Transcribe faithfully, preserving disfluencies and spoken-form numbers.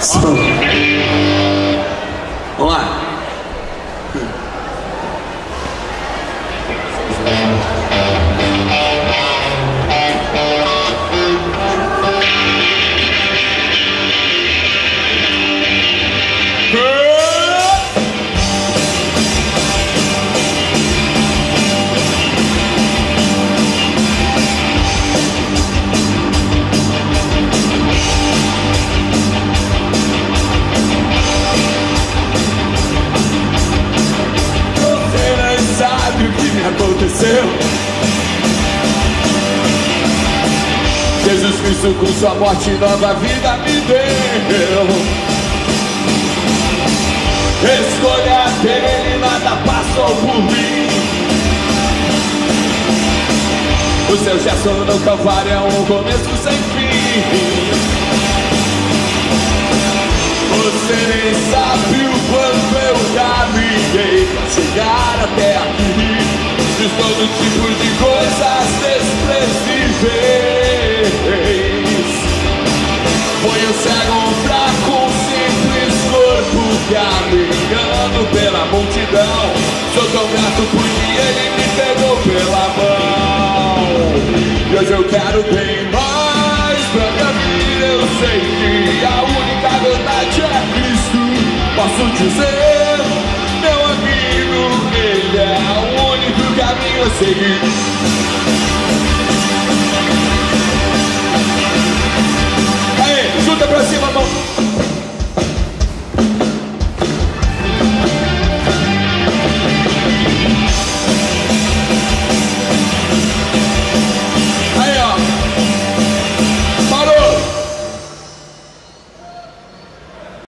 coração. Vamos lá. Aconteceu. Jesus Cristo com sua morte nova vida me deu. Escolha dele, nada passou por mim. O seu gesto no Calvário é um começo sem fim. Você nem sabe o quanto eu caminhei pra chegar até aqui. De todo tipo de coisas desprezíveis. Foi um cego fraco, um simples corpo caminhando pela multidão. Sou tão grato porque ele me pegou pela mão. E hoje eu quero bem mais pra minha vida. Eu sei que a única verdade é Cristo. Posso dizer, meu amigo, ele é o único caminho a seguir.